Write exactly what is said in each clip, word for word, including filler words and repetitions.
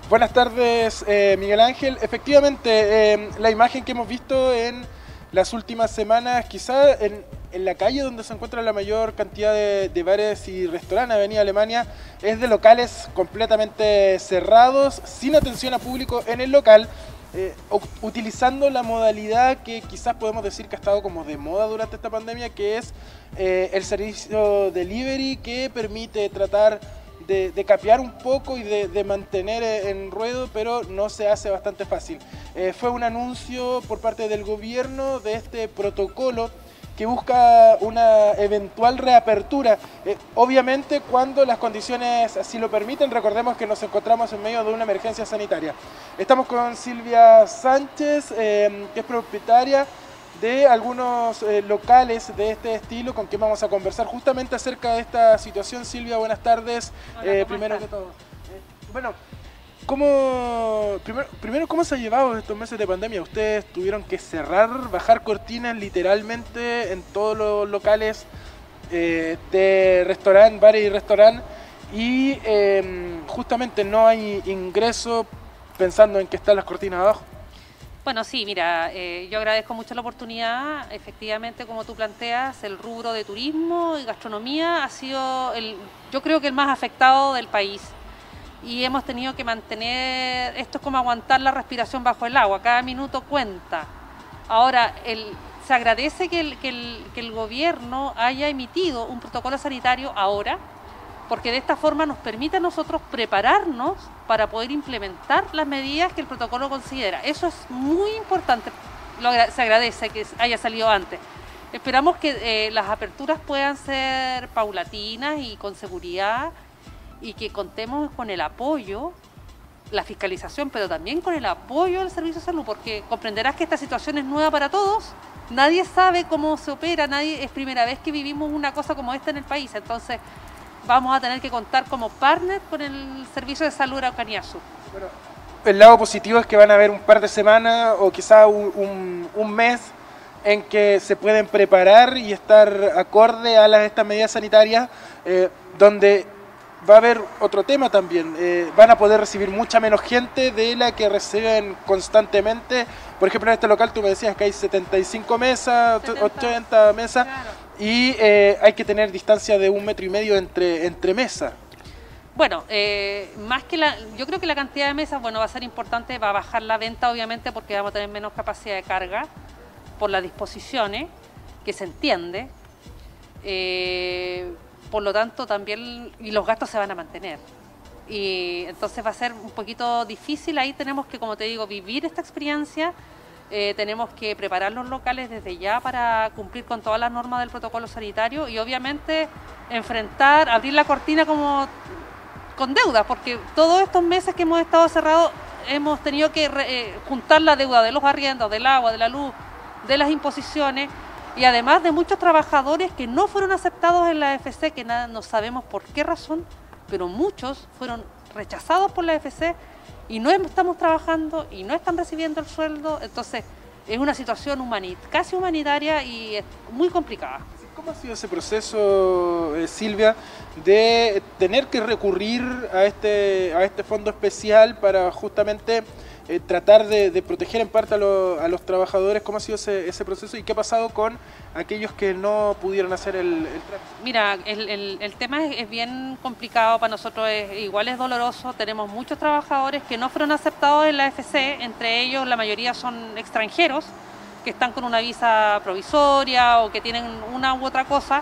Buenas tardes, eh, Miguel Ángel. Efectivamente, eh, la imagen que hemos visto en las últimas semanas, quizá en, en la calle donde se encuentra la mayor cantidad de, de bares y restaurantes, Avenida Alemania, es de locales completamente cerrados, sin atención a público en el local, eh, utilizando la modalidad que quizás podemos decir que ha estado como de moda durante esta pandemia, que es eh, el servicio delivery, que permite tratar De, de capear un poco y de, de mantener en ruedo, pero no se hace bastante fácil. Eh, fue un anuncio por parte del gobierno de este protocolo que busca una eventual reapertura, eh, obviamente cuando las condiciones así lo permiten. Recordemos que nos encontramos en medio de una emergencia sanitaria. Estamos con Silvia Sánchez, eh, que es propietaria de algunos eh, locales de este estilo, con quien vamos a conversar justamente acerca de esta situación. Silvia, buenas tardes. Hola, eh, ¿cómo primero estás? que todo, eh, bueno, ¿cómo, primero, primero, ¿cómo se ha llevado estos meses de pandemia? Ustedes tuvieron que cerrar, bajar cortinas literalmente en todos los locales eh, de restaurante, bares y restaurante, y eh, justamente no hay ingreso pensando en que están las cortinas abajo. Bueno, sí, mira, eh, yo agradezco mucho la oportunidad. Efectivamente, como tú planteas, el rubro de turismo y gastronomía ha sido, el, yo creo que el más afectado del país. Y hemos tenido que mantener, esto es como aguantar la respiración bajo el agua, cada minuto cuenta. Ahora, el, se agradece que el, que, el, que el gobierno haya emitido un protocolo sanitario ahora, porque de esta forma nos permite a nosotros prepararnos para poder implementar las medidas que el protocolo considera. Eso es muy importante, lo, se agradece que haya salido antes. Esperamos que eh, las aperturas puedan ser paulatinas y con seguridad, y que contemos con el apoyo, la fiscalización, pero también con el apoyo del Servicio de Salud, porque comprenderás que esta situación es nueva para todos. Nadie sabe cómo se opera, nadie, es primera vez que vivimos una cosa como esta en el país, entonces vamos a tener que contar como partner con el Servicio de Salud Araucanía Sur. Bueno, el lado positivo es que van a haber un par de semanas o quizá un, un, un mes en que se pueden preparar y estar acorde a las, estas medidas sanitarias, eh, donde va a haber otro tema también. Eh, van a poder recibir mucha menos gente de la que reciben constantemente. Por ejemplo, en este local tú me decías que hay setenta y cinco mesas, setenta, ochenta mesas. Claro. Y eh, hay que tener distancia de un metro y medio entre, entre mesas. Bueno, eh, más que la, yo creo que la cantidad de mesas, bueno, va a ser importante, va a bajar la venta obviamente porque vamos a tener menos capacidad de carga por las disposiciones, que se entiende. Eh, por lo tanto también, y los gastos se van a mantener. Y entonces va a ser un poquito difícil, ahí tenemos que, como te digo, vivir esta experiencia. Eh, tenemos que preparar los locales desde ya para cumplir con todas las normas del protocolo sanitario y obviamente enfrentar, abrir la cortina como con deuda, porque todos estos meses que hemos estado cerrados hemos tenido que eh, juntar la deuda de los arriendos, del agua, de la luz, de las imposiciones, y además de muchos trabajadores que no fueron aceptados en la A F C, que nada, no sabemos por qué razón, pero muchos fueron rechazados por la A F C y no estamos trabajando y no están recibiendo el sueldo. Entonces es una situación humanit casi humanitaria y es muy complicada. ¿Cómo ha sido ese proceso, eh, Silvia, de tener que recurrir a este, a este fondo especial para justamente eh, tratar de, de proteger en parte a, lo, a los trabajadores? ¿Cómo ha sido ese, ese proceso y qué ha pasado con aquellos que no pudieron hacer el, el trámite? Mira, el, el, el tema es, es bien complicado para nosotros, es, igual es doloroso. Tenemos muchos trabajadores que no fueron aceptados en la A F C, entre ellos la mayoría son extranjeros, que están con una visa provisoria o que tienen una u otra cosa,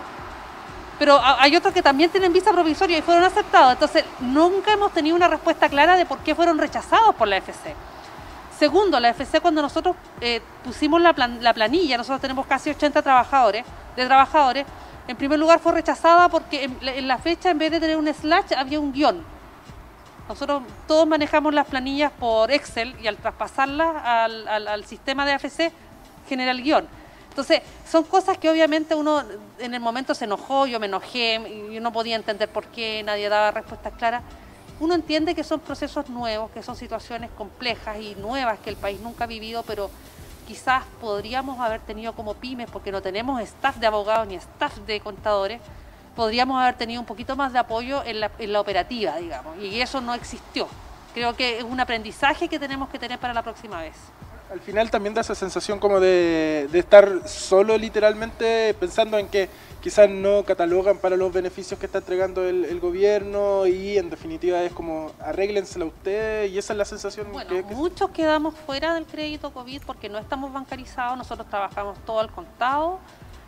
pero hay otros que también tienen visa provisoria y fueron aceptados. Entonces nunca hemos tenido una respuesta clara de por qué fueron rechazados por la A F C. Segundo, la A F C, cuando nosotros eh, pusimos la, plan, la planilla, nosotros tenemos casi ochenta trabajadores, de trabajadores, en primer lugar fue rechazada porque en, en la fecha, en vez de tener un slash, había un guión. Nosotros todos manejamos las planillas por Excel y al traspasarlas al, al, al sistema de A F C genera el guión. Entonces, son cosas que obviamente uno en el momento se enojó, yo me enojé, y no podía entender por qué, nadie daba respuestas claras. Uno entiende que son procesos nuevos, que son situaciones complejas y nuevas que el país nunca ha vivido, pero quizás podríamos haber tenido como pymes, porque no tenemos staff de abogados ni staff de contadores, podríamos haber tenido un poquito más de apoyo en la, en la operativa, digamos, y eso no existió. Creo que es un aprendizaje que tenemos que tener para la próxima vez. Al final también da esa sensación como de, de estar solo literalmente, pensando en que quizás no catalogan para los beneficios que está entregando el, el gobierno y en definitiva es como arréglensela ustedes y esa es la sensación. Bueno, que, que muchos quedamos fuera del crédito COVID porque no estamos bancarizados, nosotros trabajamos todo al contado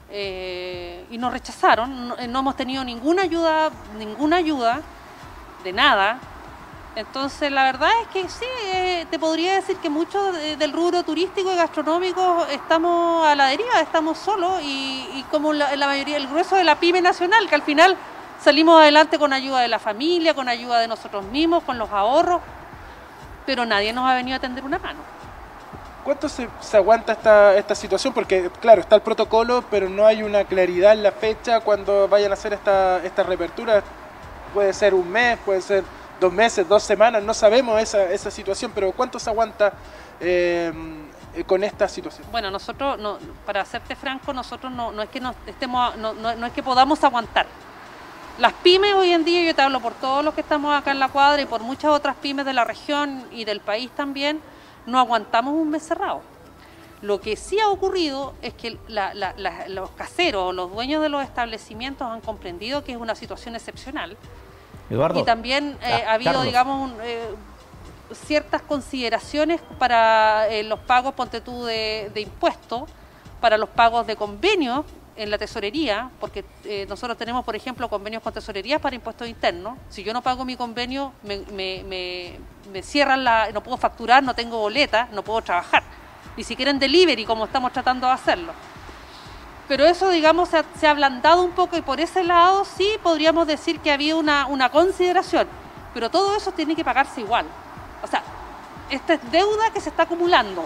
eh, y nos rechazaron, no, no hemos tenido ninguna ayuda, ninguna ayuda de nada. Entonces la verdad es que sí, eh, te podría decir que muchos de, del rubro turístico y gastronómico estamos a la deriva, estamos solos y, y como la, la mayoría, el grueso de la pyme nacional, que al final salimos adelante con ayuda de la familia, con ayuda de nosotros mismos, con los ahorros, pero nadie nos ha venido a tender una mano. ¿Cuánto se, se aguanta esta, esta situación? Porque claro, está el protocolo, pero no hay una claridad en la fecha cuando vayan a hacer esta, esta reapertura. Puede ser un mes, puede ser dos meses, dos semanas, no sabemos esa, esa situación, pero ¿cuánto se aguanta eh, con esta situación? Bueno, nosotros, no, para serte franco, nosotros no, no es que nos estemos, no, no, no es que podamos aguantar. Las pymes hoy en día, yo te hablo por todos los que estamos acá en la cuadra y por muchas otras pymes de la región y del país también, no aguantamos un mes cerrado. Lo que sí ha ocurrido es que la, la, la, los caseros, los dueños de los establecimientos han comprendido que es una situación excepcional. Eduardo. Y también eh, Ah, ha habido, Carlos. digamos, un, eh, ciertas consideraciones para eh, los pagos, ponte tú, de, de impuestos, para los pagos de convenios en la tesorería, porque eh, nosotros tenemos, por ejemplo, convenios con tesorerías para impuestos internos. Si yo no pago mi convenio, me, me, me, me cierran la... no puedo facturar, no tengo boleta, no puedo trabajar. Ni siquiera en delivery, como estamos tratando de hacerlo. Pero eso, digamos, se ha, se ha ablandado un poco y por ese lado sí podríamos decir que había una, una consideración. Pero todo eso tiene que pagarse igual. O sea, esta es deuda que se está acumulando.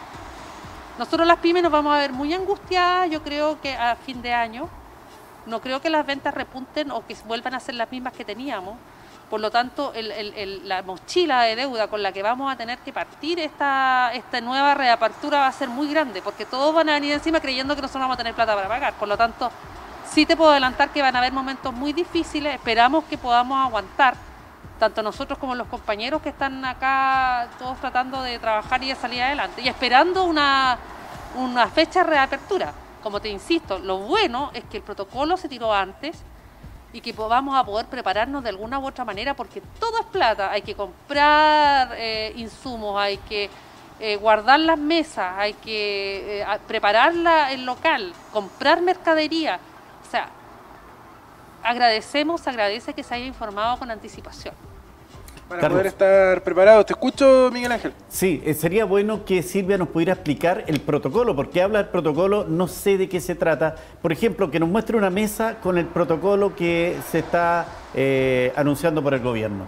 Nosotros las pymes nos vamos a ver muy angustiadas, yo creo que a fin de año. No creo que las ventas repunten o que vuelvan a ser las mismas que teníamos. Por lo tanto, el, el, el, la mochila de deuda con la que vamos a tener que partir esta, esta nueva reapertura va a ser muy grande, porque todos van a venir encima creyendo que nosotros vamos a tener plata para pagar. Por lo tanto, sí te puedo adelantar que van a haber momentos muy difíciles, esperamos que podamos aguantar, tanto nosotros como los compañeros que están acá, todos tratando de trabajar y de salir adelante, y esperando una, una fecha de reapertura. Como te insisto, lo bueno es que el protocolo se tiró antes, y que vamos a poder prepararnos de alguna u otra manera, porque todo es plata, hay que comprar eh, insumos, hay que eh, guardar las mesas, hay que eh, preparar la, el local, comprar mercadería. O sea, agradecemos, se agradece que se haya informado con anticipación. Para Carlos. poder estar preparados. Te escucho, Miguel Ángel. Sí, eh, sería bueno que Silvia nos pudiera explicar el protocolo, porque habla del protocolo, no sé de qué se trata. Por ejemplo, que nos muestre una mesa con el protocolo que se está eh, anunciando por el gobierno.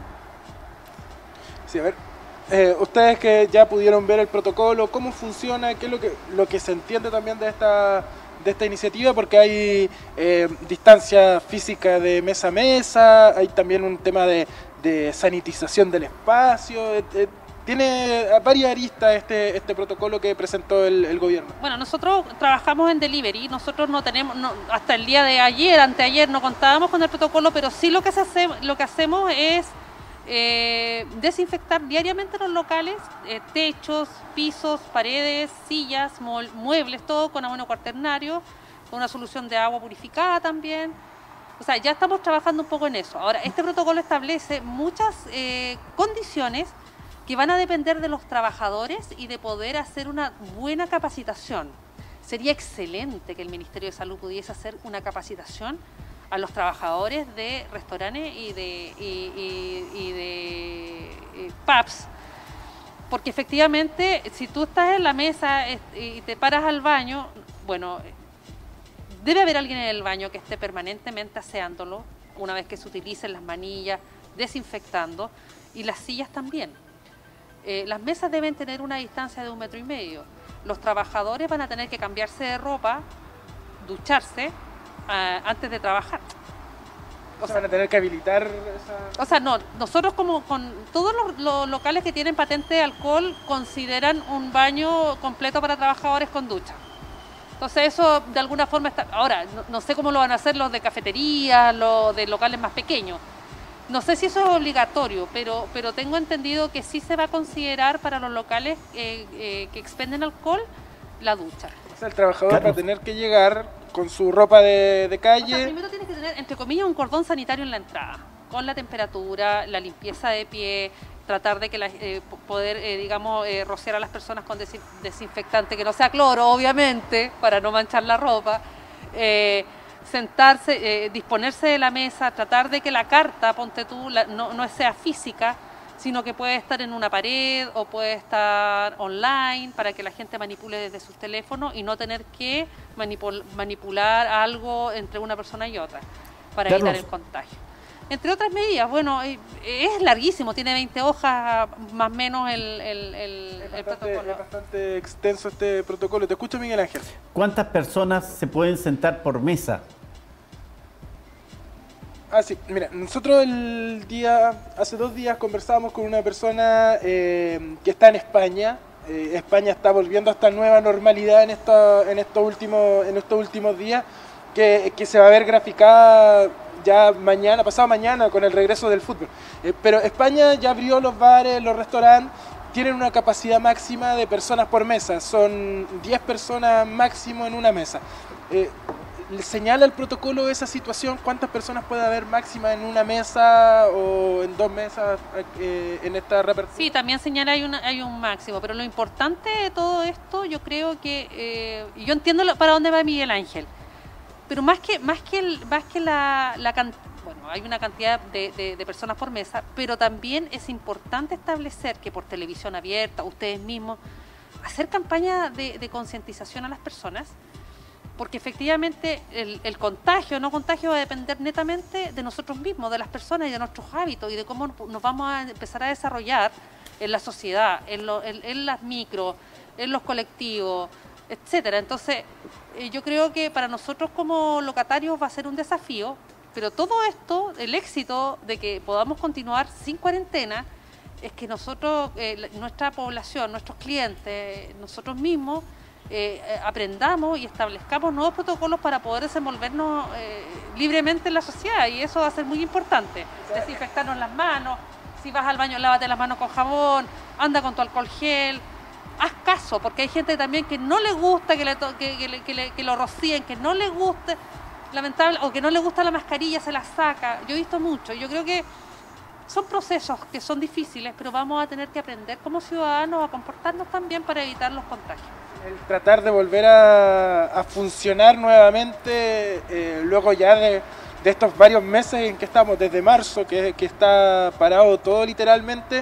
Sí, a ver, eh, ustedes que ya pudieron ver el protocolo, cómo funciona, qué es lo que, lo que se entiende también de esta, de esta iniciativa, porque hay eh, distancia física de mesa a mesa, hay también un tema de, de sanitización del espacio, eh, eh, tiene varias aristas este, este protocolo que presentó el, el gobierno. Bueno, nosotros trabajamos en delivery, nosotros no tenemos, no, hasta el día de ayer, anteayer, no contábamos con el protocolo, pero sí lo que, se hace, lo que hacemos es eh, desinfectar diariamente los locales, eh, techos, pisos, paredes, sillas, muebles, todo con abono cuaternario, con una solución de agua purificada también. O sea, ya estamos trabajando un poco en eso. Ahora, este protocolo establece muchas eh, condiciones que van a depender de los trabajadores y de poder hacer una buena capacitación. Sería excelente que el Ministerio de Salud pudiese hacer una capacitación a los trabajadores de restaurantes y de, y, y, y de y pubs, porque efectivamente, si tú estás en la mesa y te paras al baño, bueno, debe haber alguien en el baño que esté permanentemente aseándolo, una vez que se utilicen las manillas, desinfectando, y las sillas también. Eh, las mesas deben tener una distancia de un metro y medio. Los trabajadores van a tener que cambiarse de ropa, ducharse uh, antes de trabajar. O sea, van a tener que habilitar esa... O sea, no, nosotros como con todos los, los locales que tienen patente de alcohol consideran un baño completo para trabajadores con ducha. Entonces eso de alguna forma está... Ahora, no, no sé cómo lo van a hacer los de cafeterías, los de locales más pequeños, No sé si eso es obligatorio, pero, pero tengo entendido que sí se va a considerar para los locales eh, eh, que expenden alcohol la ducha. O sea, el trabajador Claro. va a tener que llegar con su ropa de, de O calle. sea, primero tienes que tener, entre comillas, un cordón sanitario en la entrada, con la temperatura, la limpieza de pie, tratar de que la, eh, poder, eh, digamos, eh, rociar a las personas con desin desinfectante, que no sea cloro, obviamente, para no manchar la ropa. Eh, sentarse, eh, disponerse de la mesa, tratar de que la carta, ponte tú, la, no, no sea física, sino que puede estar en una pared o puede estar online para que la gente manipule desde sus teléfonos y no tener que manipul manipular algo entre una persona y otra para Carlos. evitar el contagio. Entre otras medidas, bueno, eh, es larguísimo, tiene veinte hojas más o menos el, el, el, Es el bastante, protocolo. es bastante extenso este protocolo. Te escucho, Miguel Ángel. ¿Cuántas personas se pueden sentar por mesa? Ah, sí, mira, nosotros el día, hace dos días conversábamos con una persona eh, que está en España. Eh, España está volviendo a esta nueva normalidad en, esta, en, estos, últimos, en estos últimos días, que, que se va a ver graficada ya mañana, pasado mañana, con el regreso del fútbol. Eh, pero España ya abrió los bares, los restaurantes, tienen una capacidad máxima de personas por mesa, son diez personas máximo en una mesa. Eh, ¿Le señala el protocolo esa situación? ¿Cuántas personas puede haber máxima en una mesa o en dos mesas eh, en esta reapertura? Sí, también señala hay, una, hay un máximo, pero lo importante de todo esto, yo creo que, eh, yo entiendo lo, para dónde va Miguel Ángel, pero más que, más que, el, más que la, la cantidad, bueno, hay una cantidad de, de, de personas por mesa, pero también es importante establecer que por televisión abierta, ustedes mismos, hacer campaña de, de concientización a las personas, porque efectivamente el, el contagio o no contagio va a depender netamente de nosotros mismos, de las personas y de nuestros hábitos y de cómo nos vamos a empezar a desarrollar en la sociedad, en, lo, en, en las micros, en los colectivos, etcétera. Entonces, eh, yo creo que para nosotros como locatarios va a ser un desafío, pero todo esto, el éxito de que podamos continuar sin cuarentena, es que nosotros, eh, nuestra población, nuestros clientes, nosotros mismos, Eh, aprendamos y establezcamos nuevos protocolos para poder desenvolvernos eh, libremente en la sociedad, y eso va a ser muy importante. Desinfectarnos las manos, si vas al baño lávate las manos con jabón, anda con tu alcohol gel, haz caso, porque hay gente también que no le gusta que, le to que, que, le, que, le, que lo rocíen, que no le guste, lamentable, o que no le gusta la mascarilla, se la saca. Yo he visto mucho, yo creo que son procesos que son difíciles, pero vamos a tener que aprender como ciudadanos a comportarnos también para evitar los contagios. El tratar de volver a, a funcionar nuevamente, eh, luego ya de, de estos varios meses en que estamos, desde marzo, que, que está parado todo literalmente,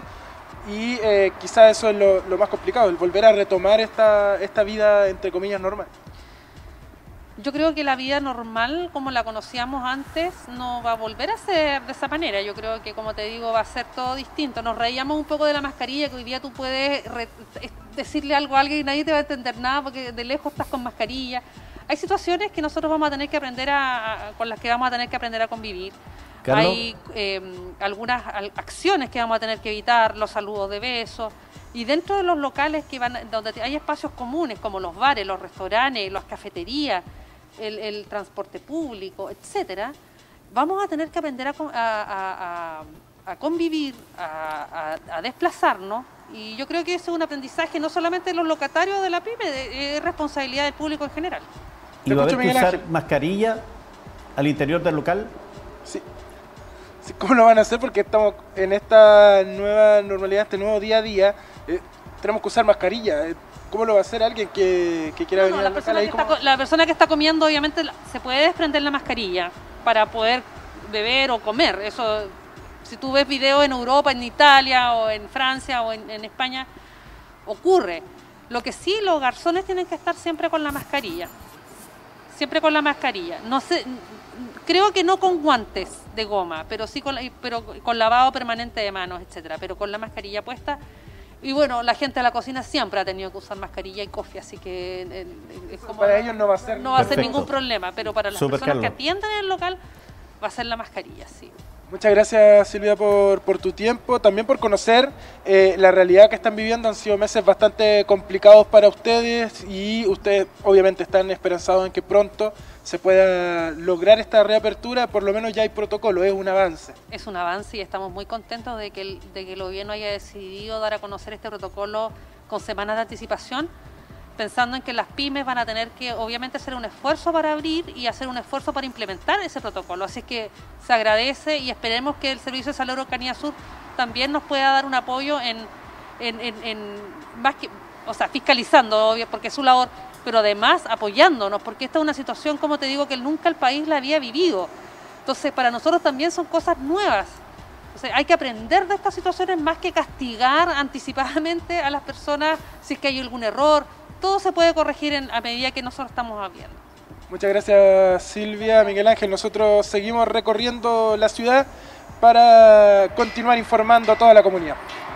y eh, quizás eso es lo, lo más complicado, el volver a retomar esta, esta vida, entre comillas, normal. Yo creo que la vida normal, como la conocíamos antes, no va a volver a ser de esa manera. Yo creo que, como te digo, va a ser todo distinto. Nos reíamos un poco de la mascarilla, que hoy día tú puedes re decirle algo a alguien y nadie te va a entender nada porque de lejos estás con mascarilla. Hay situaciones que nosotros vamos a tener que aprender a, a con las que vamos a tener que aprender a convivir. Carlos. Hay eh, algunas acciones que vamos a tener que evitar, los saludos de besos. Y dentro de los locales que van, donde hay espacios comunes, como los bares, los restaurantes, las cafeterías, El, el transporte público, etcétera, vamos a tener que aprender a, a, a, a convivir, a, a, a desplazarnos, y yo creo que ese es un aprendizaje no solamente de los locatarios de la PYME, es responsabilidad del público en general. ¿Y va a haber que Miguel usar Ángel. mascarilla al interior del local? Sí. Sí, ¿cómo lo van a hacer? Porque estamos en esta nueva normalidad, este nuevo día a día, eh, tenemos que usar mascarilla. Eh, ¿Cómo lo va a hacer alguien que, que quiera No, venir no, al la, local? persona Ahí que como- está, co- la persona que está comiendo, obviamente, la- se puede desprender la mascarilla para poder beber o comer. Eso, si tú ves videos en Europa, en Italia o en Francia o en, en España, ocurre. Lo que sí, los garzones tienen que estar siempre con la mascarilla. Siempre con la mascarilla. No sé, creo que no con guantes de goma, pero sí con, la- pero con lavado permanente de manos, etcétera, pero con la mascarilla puesta. Y bueno, la gente de la cocina siempre ha tenido que usar mascarilla y cofia, así que eh, es como Para ellos no va a ser... no va a ser Perfecto. ningún problema, pero para las Súper, personas que Carlos. atienden en el local va a ser la mascarilla, sí. Muchas gracias, Silvia, por, por tu tiempo, también por conocer eh, la realidad que están viviendo. Han sido meses bastante complicados para ustedes y ustedes obviamente están esperanzados en que pronto se pueda lograr esta reapertura. Por lo menos ya hay protocolo, es un avance. Es un avance y estamos muy contentos de que el, de que el gobierno haya decidido dar a conocer este protocolo con semanas de anticipación, pensando en que las pymes van a tener que obviamente hacer un esfuerzo para abrir y hacer un esfuerzo para implementar ese protocolo. Así que se agradece y esperemos que el Servicio de Salud Araucanía Sur también nos pueda dar un apoyo en, en, en, en más que, o sea, fiscalizando, obvio, porque es su labor, pero además apoyándonos, porque esta es una situación, como te digo, que nunca el país la había vivido. Entonces, para nosotros también son cosas nuevas. Entonces, hay que aprender de estas situaciones más que castigar anticipadamente a las personas si es que hay algún error. Todo se puede corregir en, a medida que nosotros estamos viendo. Muchas gracias, Silvia, Miguel Ángel. Nosotros seguimos recorriendo la ciudad para continuar informando a toda la comunidad.